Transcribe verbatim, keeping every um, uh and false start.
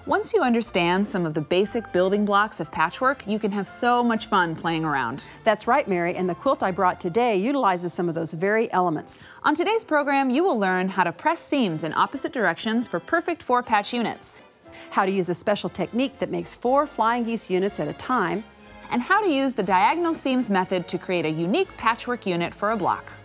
Once you understand some of the basic building blocks of patchwork, you can have so much fun playing around. That's right, Mary, and the quilt I brought today utilizes some of those very elements. On today's program, you will learn how to press seams in opposite directions for perfect four-patch units, How to use a special technique that makes four flying geese units at a time, and how to use the diagonal seams method to create a unique patchwork unit for a block.